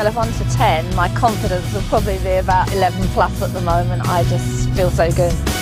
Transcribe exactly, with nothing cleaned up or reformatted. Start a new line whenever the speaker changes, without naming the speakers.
scale of one to ten, my confidence will probably be about eleven plus at the moment. I just feel so good.